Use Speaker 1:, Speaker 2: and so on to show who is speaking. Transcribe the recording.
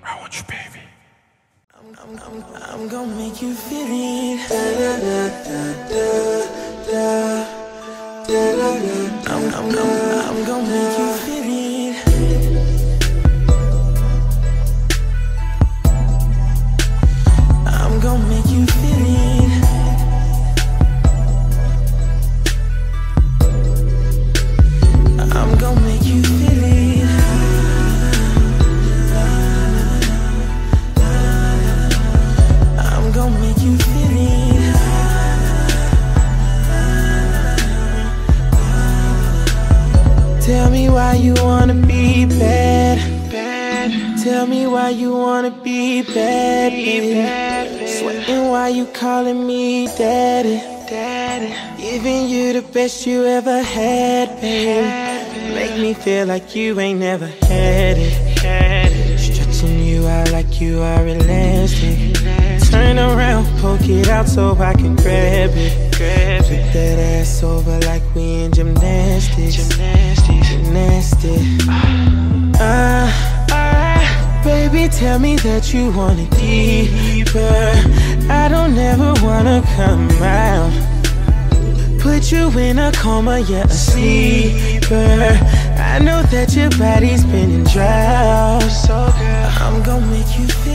Speaker 1: I want you, baby.
Speaker 2: I'm gonna make you feel it. I'm gonna make you feel it. I'm gonna make you feel it. I'm gonna make you feel it. I'm gonna make you feel it. Tell me why you wanna be bad. Tell me why you wanna be bad, baby. Sweating why you calling me daddy. Giving you the best you ever had, baby. Make me feel like you ain't never had it. Stretching you out like you are elastic. Turn around, poke it out so I can grab it. Flip that ass over like we in gymnastics. Baby, tell me that you want it deeper. I don't ever wanna come out. Put you in a coma, yeah, a sleeper. I know that your body's been in drought. So girl, I'm gonna make you feel